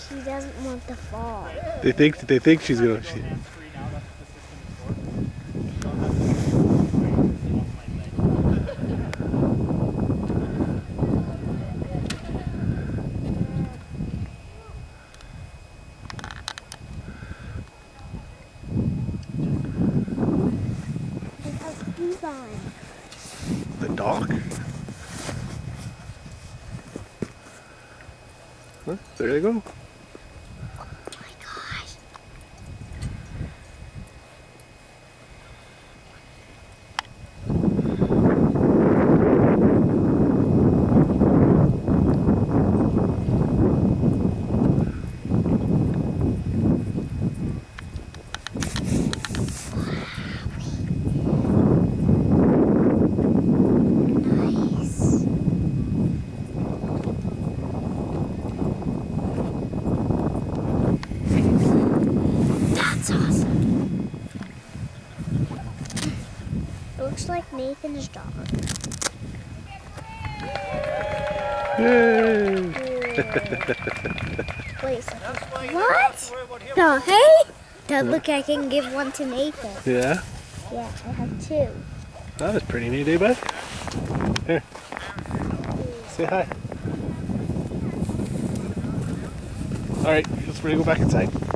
She doesn't want to fall. They think she's gonna. The dock? Huh? There they go. Oh my gosh. That's awesome. It looks like Nathan's dog. Yay! Wait a second. What? No, hey? That look, I can give one to Nathan. Yeah? Yeah, I have two. That was pretty neat, eh, bud? Here. Say hi. Alright, let's go back inside.